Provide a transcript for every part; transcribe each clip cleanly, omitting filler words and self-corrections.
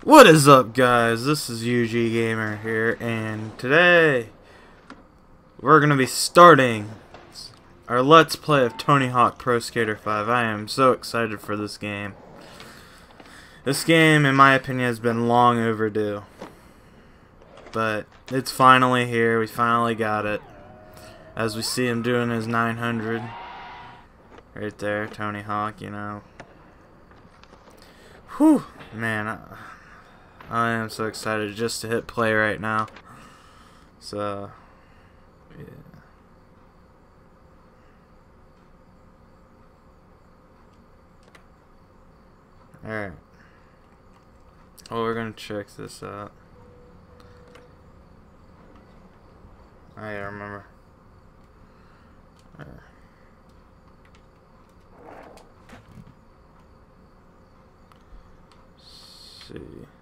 What is up, guys? This is UG Gamer here, and today we're gonna be starting our Let's Play of Tony Hawk Pro Skater 5. I am so excited for this game. This game, in my opinion, has been long overdue, but it's finally here. We finally got it. As we see him doing his 900 right there, Tony Hawk. You know, whew, man. I am so excited just to hit play right now. So, yeah. Alright. Well, we're gonna check this out. I gotta remember. Let's see.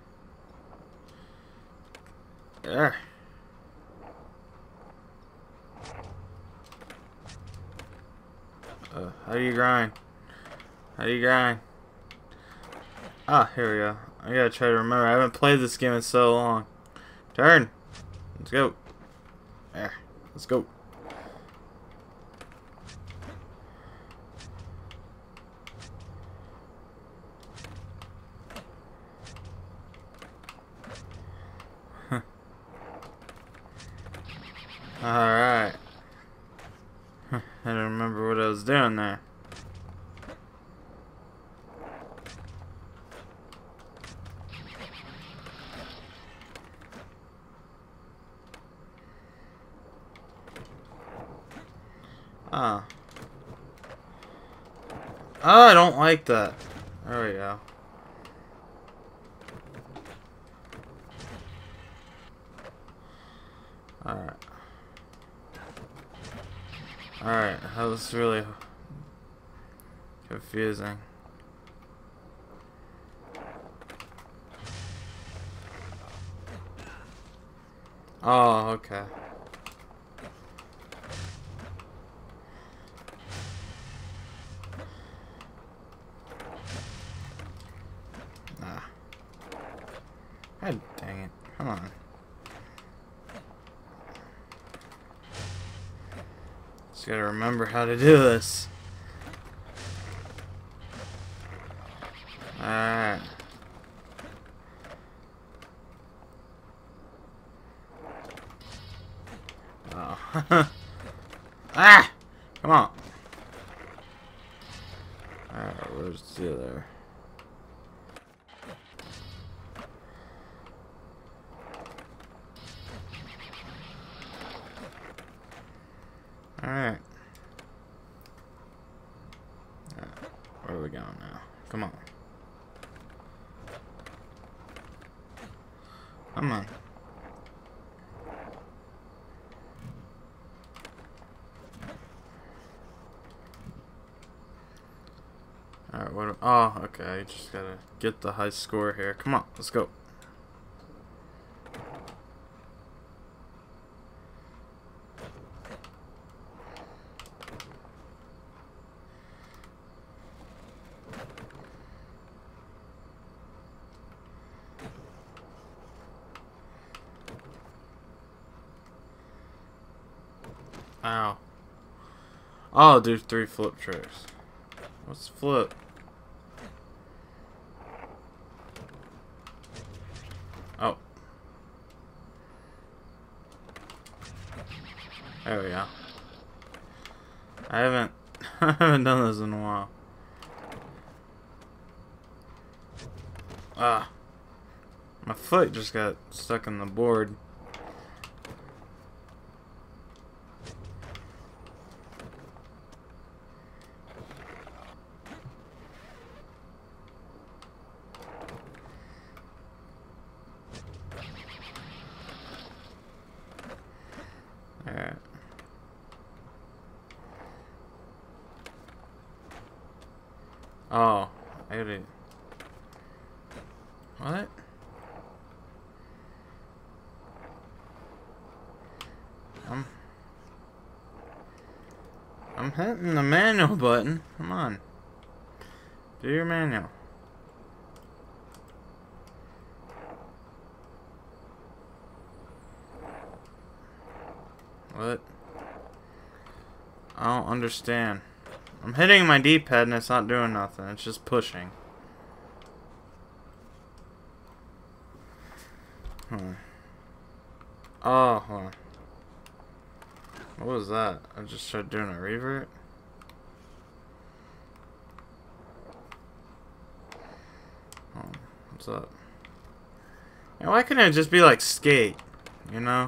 There. How do you grind? How do you grind? Ah, here we go. I gotta try to remember. I haven't played this game in so long. Turn. Let's go. There. Let's go. Alright. I don't remember what I was doing there. Ah. Oh, I don't like that. There we go. Alright. Alright, that was really confusing. Oh, okay. Ah. God dang it. Come on. Just gotta remember how to do this. Alright. Oh. Ah! Come on. Alright, where's the other? Alright. Where are we going now? Come on. Come on. Alright, what? Oh, okay. You just gotta get the high score here. Come on, let's go. Ow. I'll do 3 flip tricks. What's flip? Oh. There we go. I haven't I haven't done this in a while. Ah. My foot just got stuck in the board. Alright. Oh, I gotta... What? I'm hitting the manual button. Come on. Do your manual. What? I don't understand. I'm hitting my D-pad and it's not doing nothing. It's just pushing. Oh, hold on. What was that? I just tried doing a revert? Oh, what's up? And why couldn't it just be like skate? You know?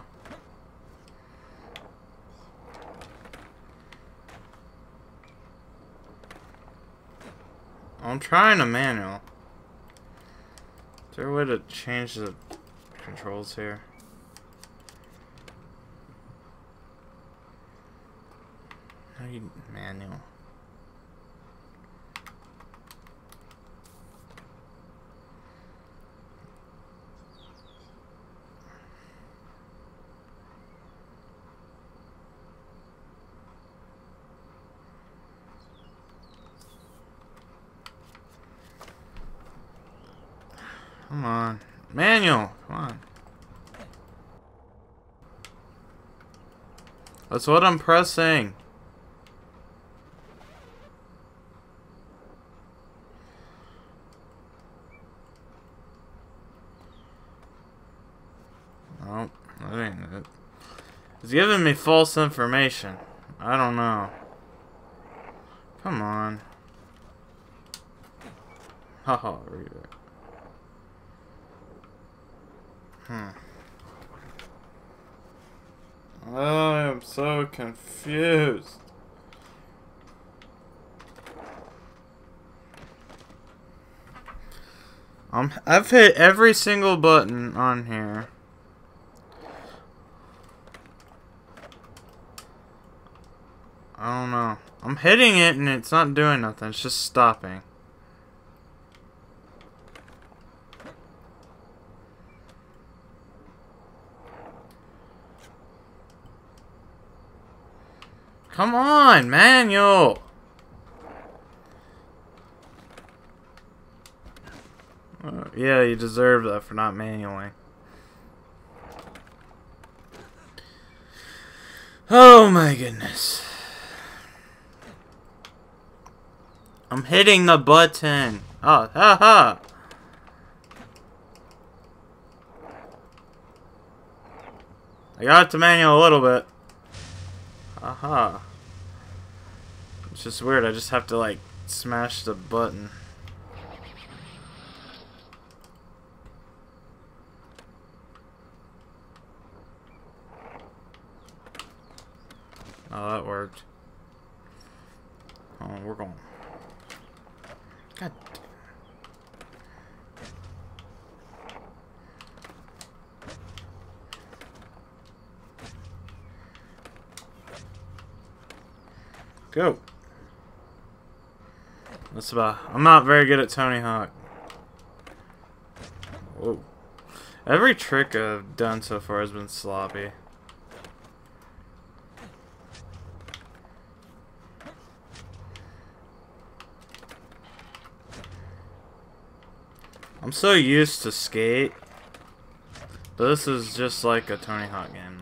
I'm trying a manual. Is there a way to change the controls here? How do you manual? Come on. Manual! Come on. That's what I'm pressing. Nope, that ain't it. It's giving me false information. I don't know. Come on. Haha, read it. I am so confused. I've hit every single button on here. I don't know. I'm hitting it and it's not doing nothing. It's just stopping. Come on, manual. Yeah, you deserve that for not manually. Oh my goodness. I'm hitting the button. Oh, haha. I got it to manual a little bit. Haha. It's just weird. I just have to like smash the button. Oh, that worked. Oh, we're going. God. Go. That's about. I'm not very good at Tony Hawk. Whoa. Every trick I've done so far has been sloppy. I'm so used to skate, but this is just like a Tony Hawk game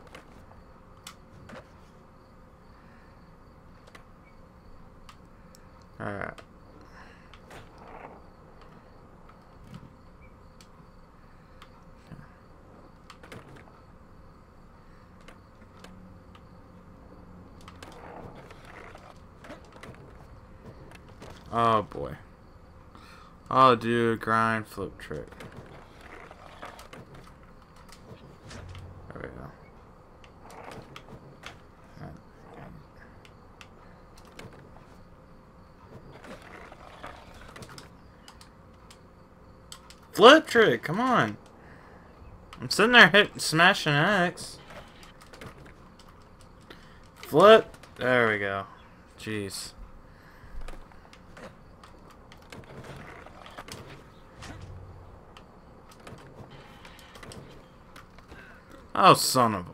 now. Alright. Oh boy. I'll do a grind flip trick. There we go. Flip trick, come on. I'm sitting there smashing X. Flip. There we go. Jeez. Oh, son of a...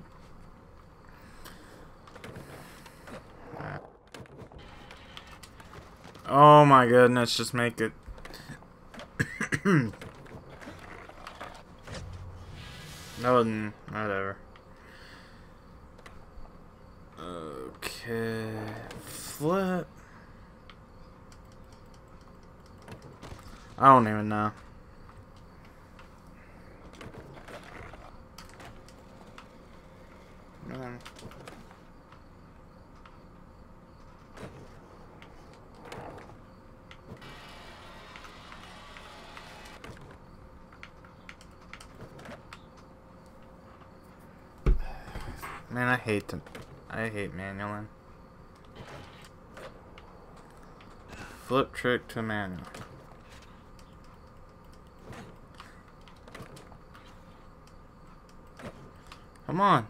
Oh my goodness, just make it... No, whatever. Okay. Flip. I don't even know. Man. Man, I hate manualing. Flip trick to manual. Come on.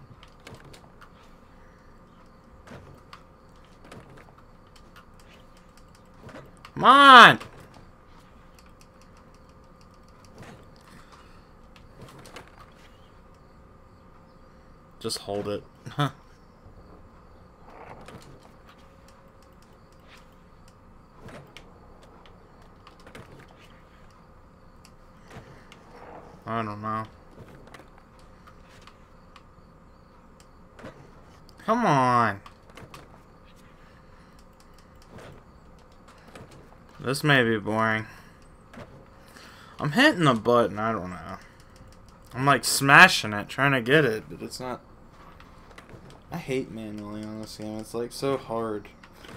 Come on! Just hold it. I don't know. Come on. This may be boring. I'm hitting the button, I don't know. I'm like smashing it, trying to get it, but it's not. I hate manually on this game. It's like so hard.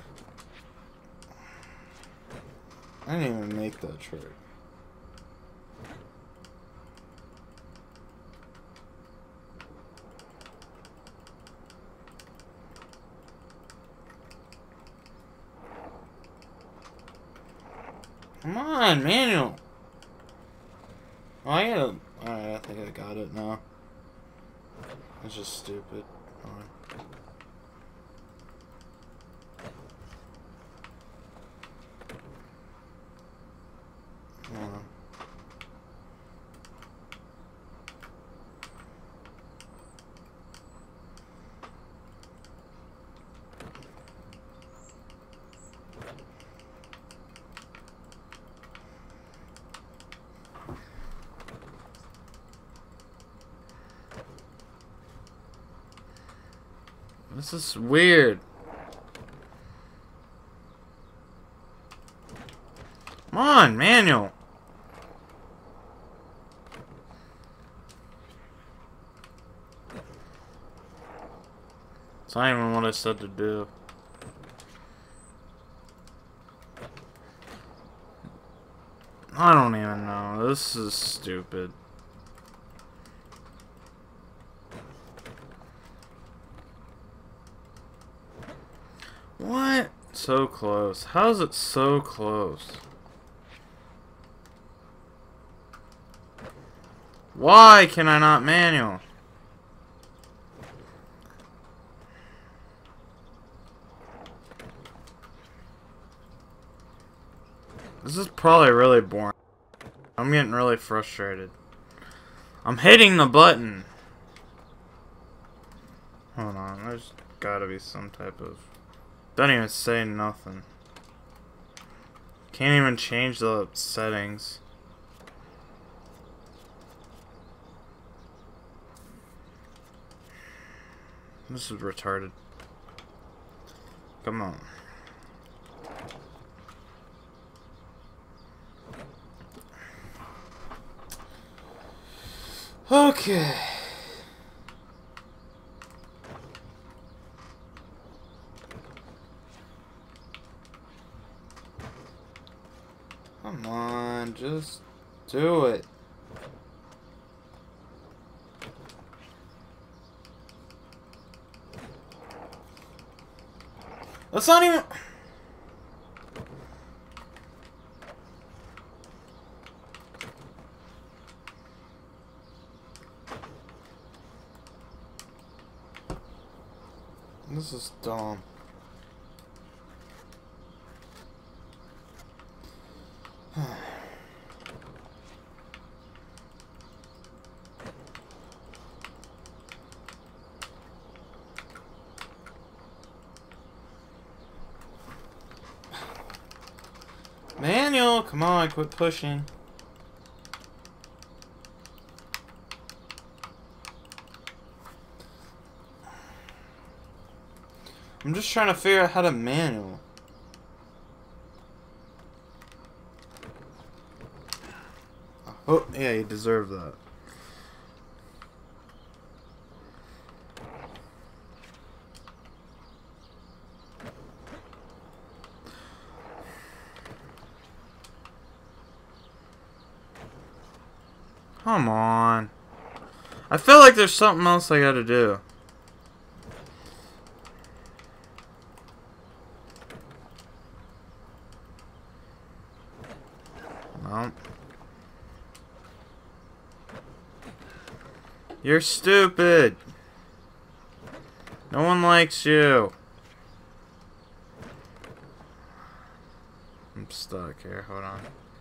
I didn't even make that trick. Come on, manual. Oh, I gotta. Alright, I think I got it now. It's just stupid. This is weird. Come on, manual. It's not even what I said to do. I don't even know. This is stupid. What? So close. How is it so close? Why can I not manual? This is probably really boring. I'm getting really frustrated. I'm hitting the button. Hold on, there's gotta be some type of... Don't even say nothing. Can't even change the settings. This is retarded. Come on. Okay. Come on, just do it. That's not even... This is dumb. Manual, come on, quit pushing. I'm just trying to figure out how to manual. Oh, yeah, you deserve that. Come on. I feel like there's something else I gotta do. No. You're stupid. No one likes you. I'm stuck here. Hold on.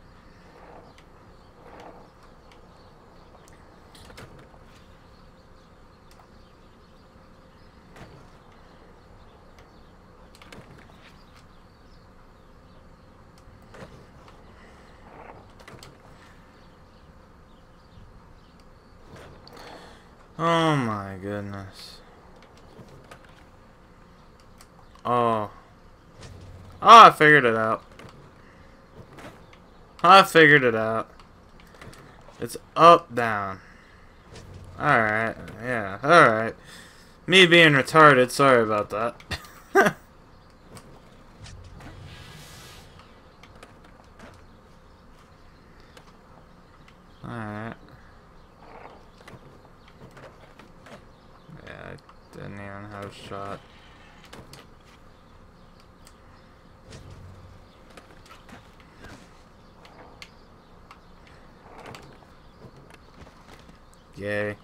Oh my goodness. Oh. Oh, I figured it out. I figured it out. It's up, down. Alright, yeah, alright. Me being retarded, sorry about that. Alright. Yeah, I didn't even have a shot. Yay.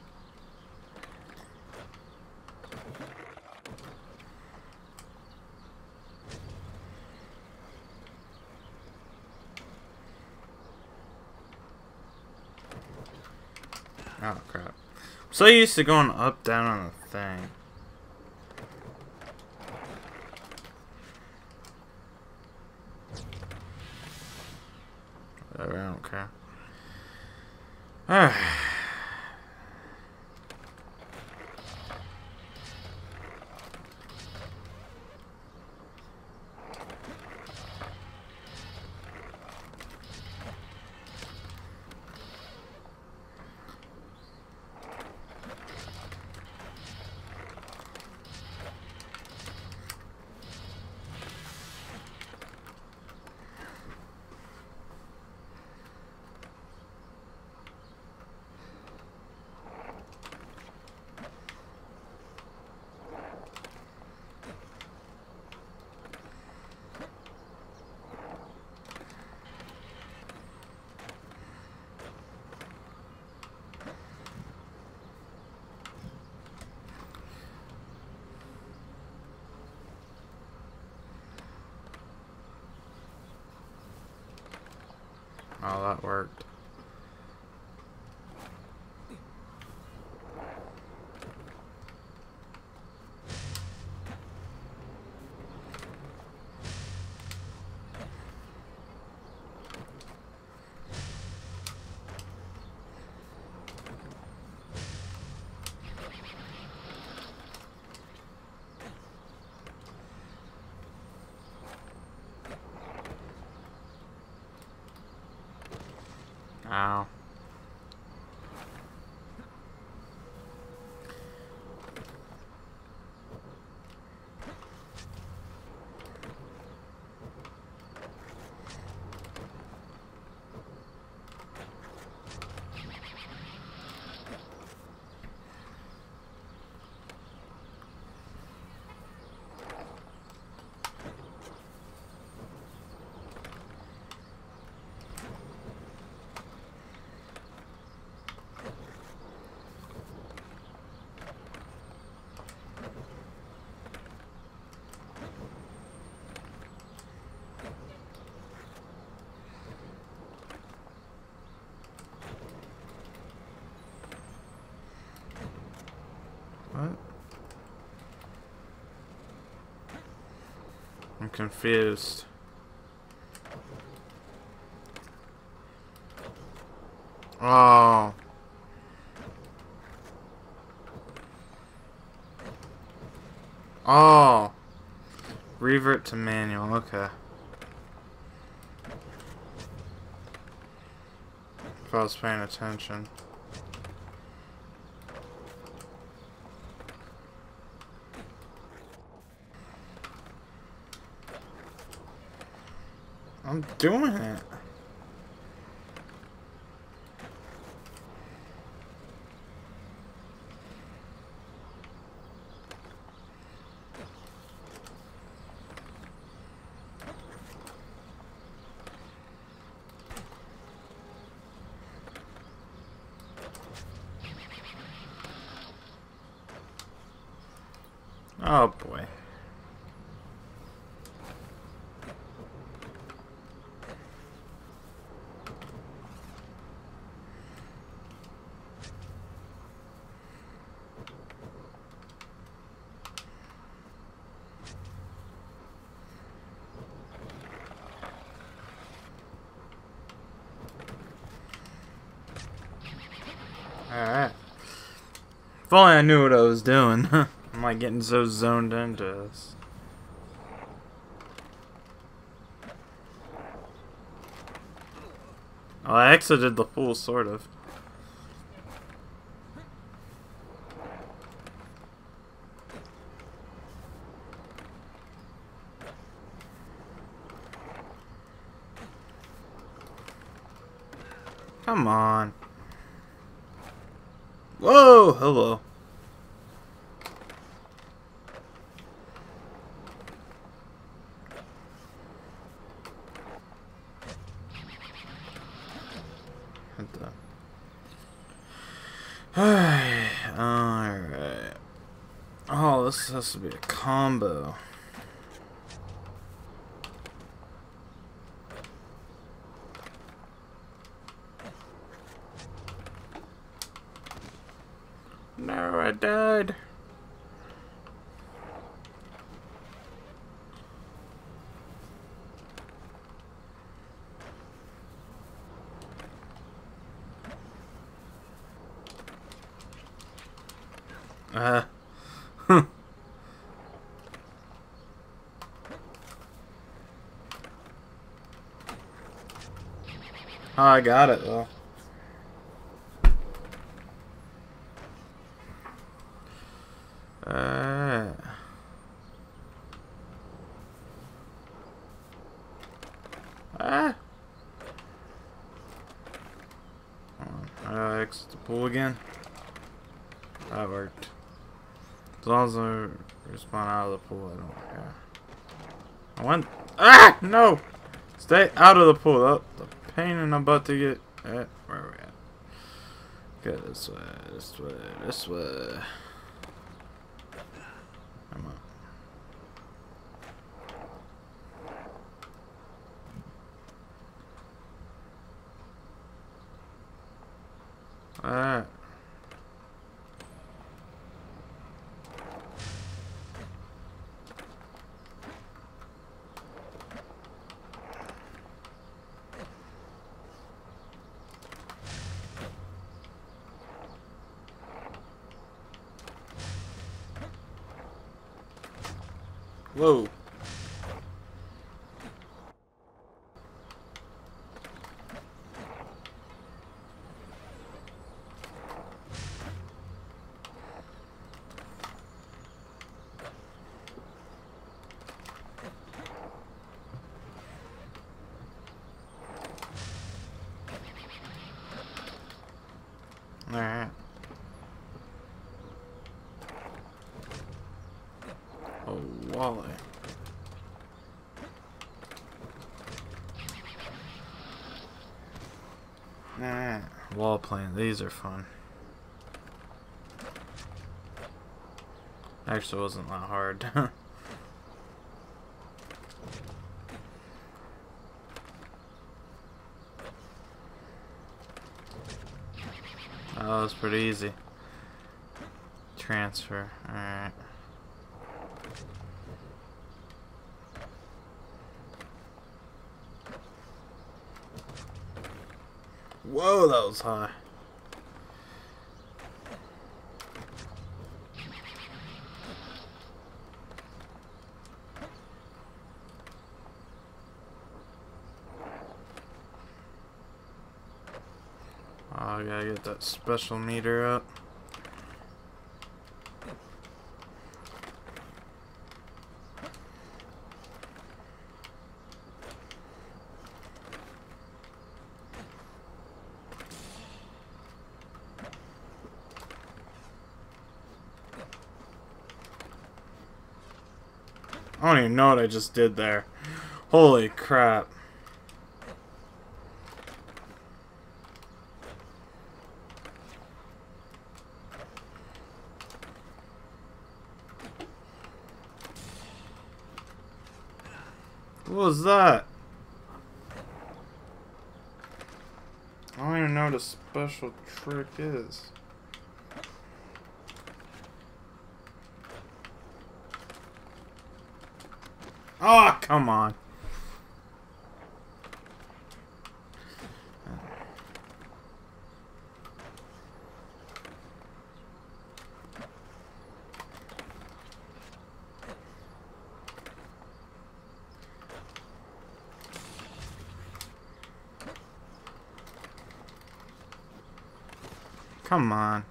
Oh crap. I'm so used to going up, down on the thing. Whatever, I don't care. Alright. Oh, that worked. Ow. What? I'm confused. Oh. Oh. Revert to manual, okay. If I was paying attention. I'm doing it. Oh boy. Alright. If only I knew what I was doing. I'm like getting so zoned into this. Oh, I exited the pool, sort of. Come on. Whoa, hello. Alright. Oh, this has to be a combo. No, I died. Oh, I got it though. Exit the pool again. That worked. As long as I respawn out of the pool, I don't care. I went. Ah! No! Stay out of the pool. Oh, the pain in the butt to get. Where are we at? Go this way, this way, this way. Come on. Alright. Whoa. Alright. Oh, Wally. Alright. Wall playing. These are fun. Actually, wasn't that hard. Oh, that was pretty easy. Transfer. Alright. Whoa, that was high. Oh, I gotta get that special meter up. I don't even know what I just did there. Holy crap. What was that? I don't even know what a special trick is. Oh, come on. Come on.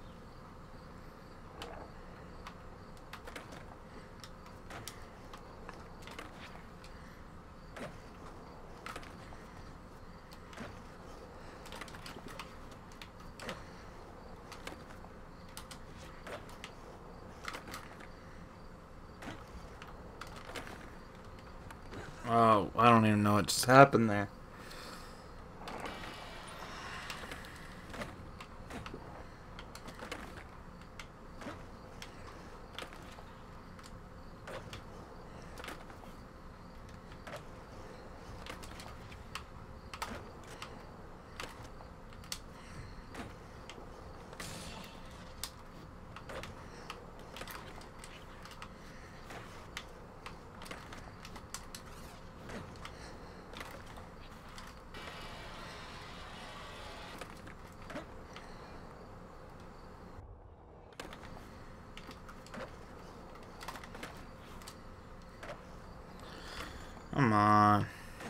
Oh, I don't even know what just happened there. Come on.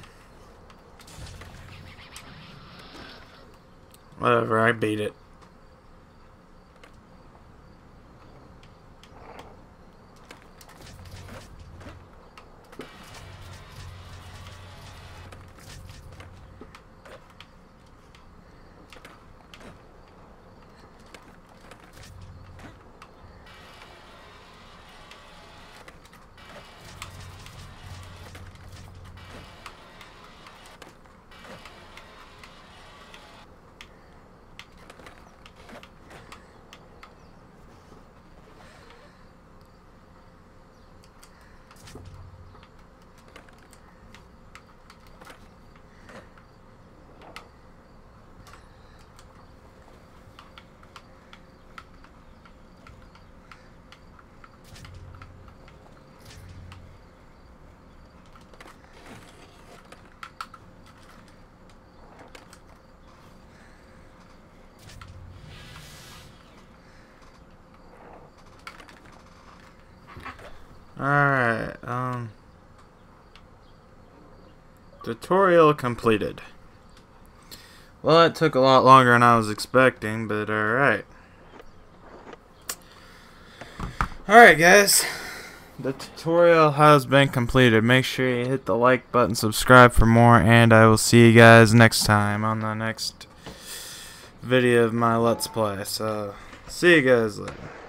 Whatever, I beat it. Alright, tutorial completed. Well, it took a lot longer than I was expecting, but alright. Alright, guys. The tutorial has been completed. Make sure you hit the like button, subscribe for more, and I will see you guys next time on the next video of my Let's Play. So, see you guys later.